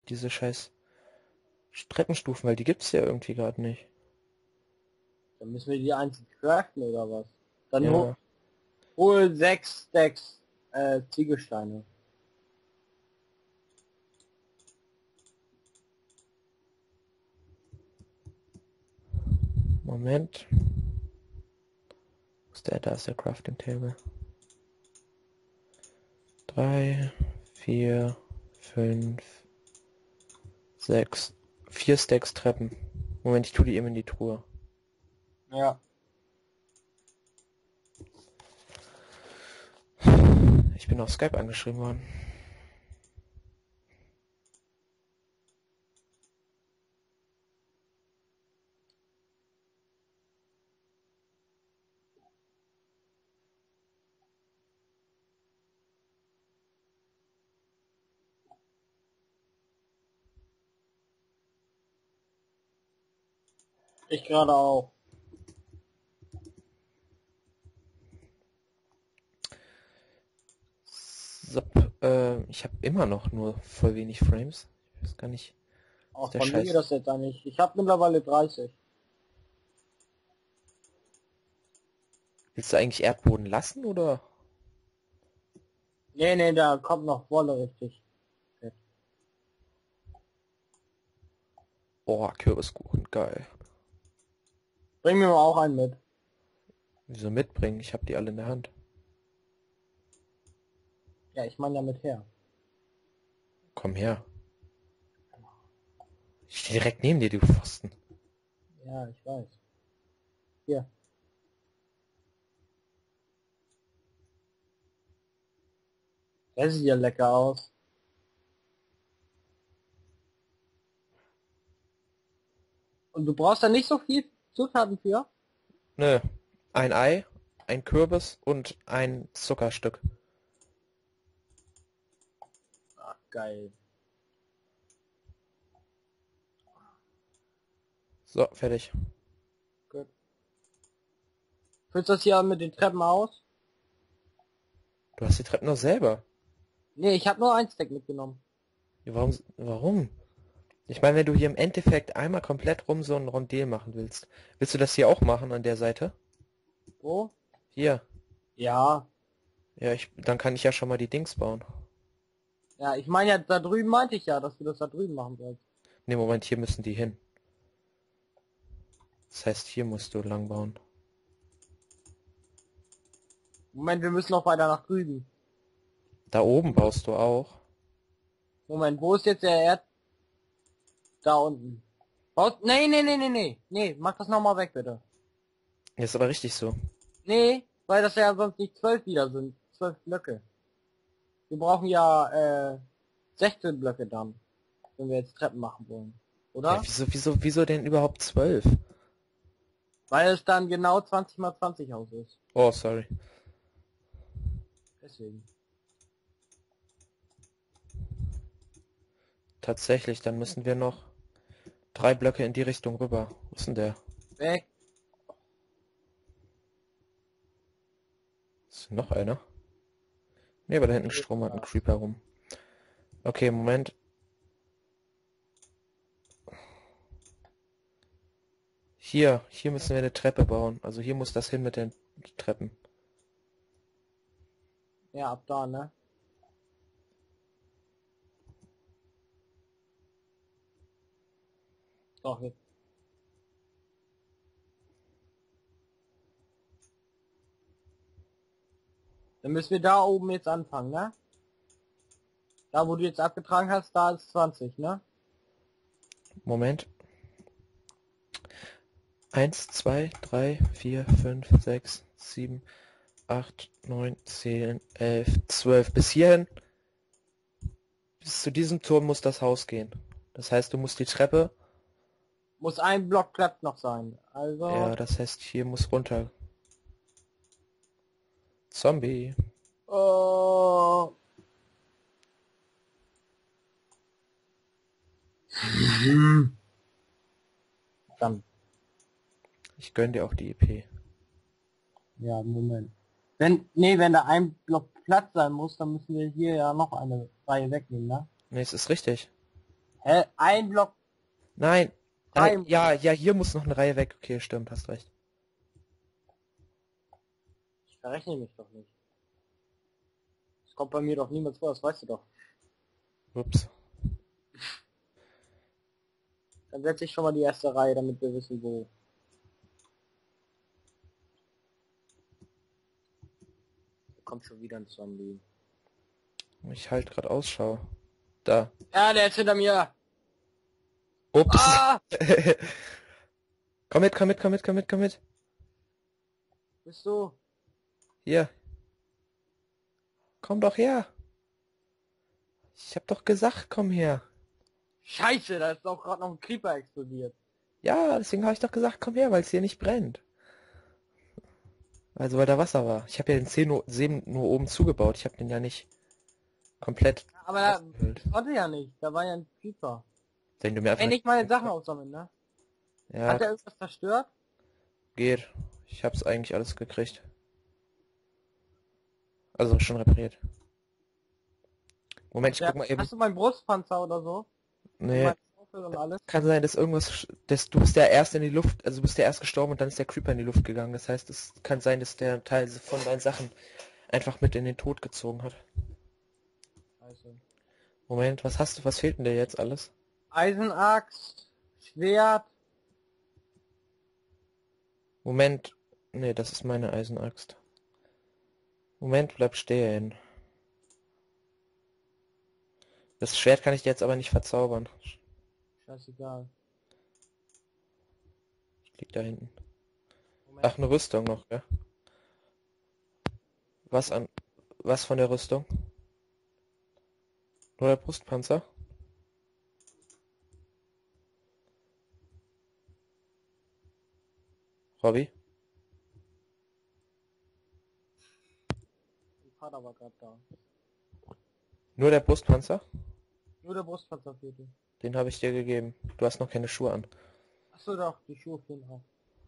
diese scheiß Treppenstufen, weil die gibt's ja irgendwie gerade nicht. Dann müssen wir die einzeln craften oder was? Dann Ja, hol 6 Stacks Ziegelsteine. Moment. Wo ist der? Da ist der Crafting Table. 3, 4, 5, 6. 4 Stacks Treppen. Moment, ich tue die eben in die Truhe. Ja. Ich bin auf Skype angeschrieben worden. Ich gerade auch. So, ich habe immer noch nur voll wenig Frames. Ich weiß gar nicht, was Auch der von mir Scheiß. das jetzt eigentlich. Ich habe mittlerweile 30. Willst du eigentlich Erdboden lassen oder? Nee, nee, da kommt noch Wolle richtig. Boah, Kürbiskuchen, geil. Bring mir mal auch einen mit. Wieso mitbringen? Ich habe die alle in der Hand. Ja, ich meine damit her. Komm her. Ich stehe direkt neben dir, du Pfosten. Ja, ich weiß. Hier. Der sieht ja lecker aus. Und du brauchst da nicht so viel Zutaten für? Nö. Ein Ei, ein Kürbis und ein Zuckerstück. Ach, geil. So, fertig. Gut. Füllst du das hier mit den Treppen aus? Du hast die Treppen noch selber. Nee, ich habe nur ein Stack mitgenommen. Ja, warum? Ich meine, wenn du hier im Endeffekt einmal komplett rum so ein Rondel machen willst, willst du das hier auch machen an der Seite? Wo? Hier. Ja. Ja, dann kann ich ja schon mal die Dings bauen. Ja, ich meine ja, da drüben meinte ich ja, dass du das da drüben machen sollst. Ne, Moment, hier müssen die hin. Das heißt, hier musst du lang bauen. Moment, wir müssen noch weiter nach drüben. Da oben baust du auch. Moment, wo ist jetzt der Erd... Da unten. Baust... Nee, nee, nee, nee, nee. Nee, mach das nochmal weg, bitte. Ja, ist aber richtig so. Nee, weil das ja sonst nicht 12 wieder sind. 12 Blöcke. Wir brauchen ja, 16 Blöcke dann. Wenn wir jetzt Treppen machen wollen. Ja, Oder? wieso denn überhaupt 12? Weil es dann genau 20 mal 20 Haus ist. Oh, sorry. Deswegen. Tatsächlich, dann müssen wir noch 3 Blöcke in die Richtung rüber. Wo ist denn der? Weg. Ist noch einer? Ne, aber da hinten Strom hat ein Creeper rum. Okay, Moment. Hier müssen wir eine Treppe bauen. Also hier muss das hin mit den Treppen. Ja, ab da, ne? Doch, jetzt. Dann müssen wir da oben jetzt anfangen, ne? Da, wo du jetzt abgetragen hast, da ist 20, ne? Moment. 1, 2, 3, 4, 5, 6, 7, 8, 9, 10, 11, 12. Bis hierhin, bis zu diesem Turm muss das Haus gehen. Das heißt, du musst die Treppe. Muss ein Block glatt noch sein. Also... Ja, das heißt, hier muss runter. Zombie. Oh. Dann. Ich gönn dir auch die EP. Ja, Moment. Wenn da ein Block Platz sein muss, dann müssen wir hier ja noch eine Reihe wegnehmen, ne? Ne, es ist richtig. Hä? Ein Block. Nein. Drei. Ja, hier muss noch eine Reihe weg. Okay, stimmt, hast recht. Ich verrechne mich doch nicht. Das kommt bei mir doch niemals vor, das weißt du doch. Ups. Dann setze ich schon mal die erste Reihe, damit wir wissen, wo. Da kommt schon wieder ein Zombie. Ich halt gerade Ausschau. Da. Ja, der ist hinter mir. Ups. Ah! Komm mit. Bist du? Hier. Komm doch her. Ich hab doch gesagt, komm her. Scheiße, da ist auch gerade noch ein Creeper explodiert. Ja, deswegen habe ich doch gesagt, komm her, weil es hier nicht brennt. Also weil da Wasser war. Ich habe ja den See nur oben zugebaut. Ich habe den ja nicht komplett Aber da ausgefüllt. konnte ja nicht, da war ja ein Creeper. Wenn du mir einfach Ey, nicht meine Sachen aufsammeln, ne? Ja, Hat er irgendwas zerstört? geht. Ich hab's eigentlich alles gekriegt. Also schon repariert. Moment, ich guck mal eben. Hast du meinen Brustpanzer oder so? Nee, Mein Schaufel und alles? kann sein, dass du bist ja erst in die Luft, also du bist ja erst gestorben und dann ist der Creeper in die Luft gegangen. Das heißt, es kann sein, dass der Teil von deinen Sachen einfach mit in den Tod gezogen hat. Scheiße. Moment, was fehlt denn dir jetzt alles? Eisenaxt, Schwert. Moment, nee, das ist meine Eisenaxt. Moment, bleib stehen. Das Schwert kann ich dir jetzt aber nicht verzaubern. Scheißegal. Liegt da hinten. Moment. Ach, eine Rüstung noch, ja? Was von der Rüstung? Nur der Brustpanzer? Robby? Die Vater war gerade da. Nur der Brustpanzer? Nur der Brustpanzer fehlte. Den habe ich dir gegeben. Du hast noch keine Schuhe an. Achso doch, die Schuhe fehlen auch.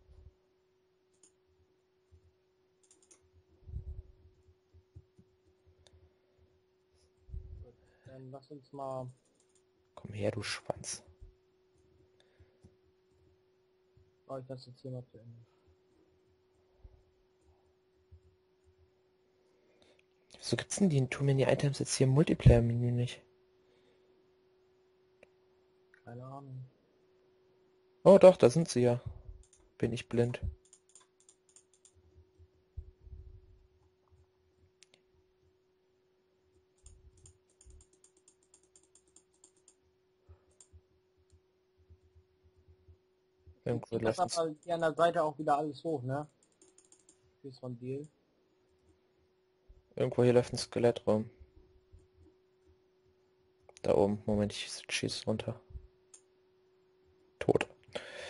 Gut, dann lass uns mal. Komm her, du Schwanz. Oh, ich das jetzt hier mal zu Ende. Wieso gibt's denn die Too Many Items jetzt hier im Multiplayer-Menü nicht? Keine Ahnung. Oh doch, da sind sie ja. Bin ich blind. Irgendwo Zieht das läuft's. aber hier an der Seite auch wieder alles hoch, ne? Fürs von Deal. Irgendwo hier läuft ein Skelett rum. Da oben. Moment, ich schieße runter. Tot.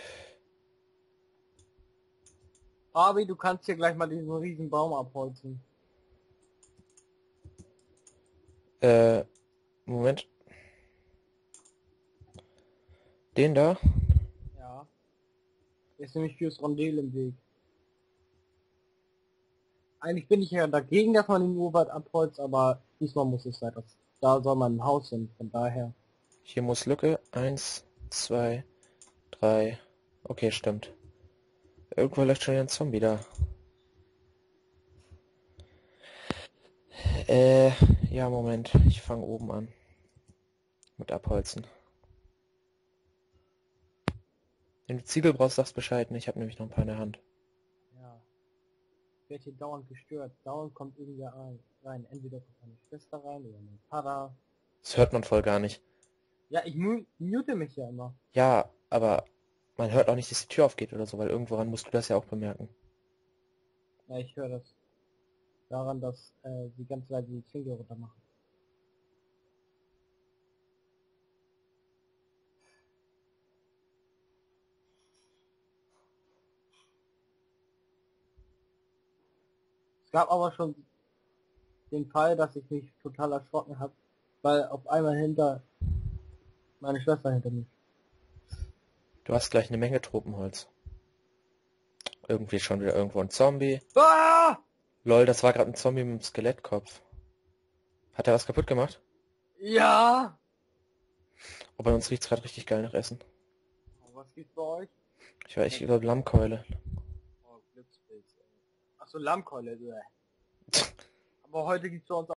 Abi, du kannst hier gleich mal diesen riesen Baum abholzen. Moment. Den da? Ja. Ist nämlich fürs Rondel im Weg. Eigentlich bin ich ja dagegen, dass man den Urwald abholzt, aber diesmal muss es sein. Da soll man ein Haus hin, von daher. Hier muss Lücke. 1, 2, 3. Okay, stimmt. Irgendwo läuft schon wieder ein Zombie da. Ja, Moment. Ich fange oben an. Mit Abholzen. Wenn du Ziegel brauchst, sagst Bescheid. Ich habe nämlich noch ein paar in der Hand. Ja. Ich werde hier dauernd gestört. Dauernd kommt irgendwer rein. Entweder kommt meine Schwester rein oder mein Vater. Das hört man voll gar nicht. Ja, ich mute mich ja immer. Ja, aber man hört auch nicht, dass die Tür aufgeht oder so, weil irgendworan musst du das ja auch bemerken. Ja, ich höre das. Daran, dass sie ganz leise die Zwinge runter machen. Es gab aber schon den Fall, dass ich mich total erschrocken habe, weil auf einmal meine Schwester hinter mir. Du hast gleich eine Menge Tropenholz. Irgendwie schon wieder irgendwo ein Zombie. Ah! Lol, das war gerade ein Zombie mit einem Skelettkopf. Hat er was kaputt gemacht? Ja! Aber bei uns riecht's gerade richtig geil nach Essen. Oh, was gibt's bei euch? Ich glaube Lammkeule. Oh, Glückspilz, ey. Achso, Lammkeule, aber heute gibt's bei uns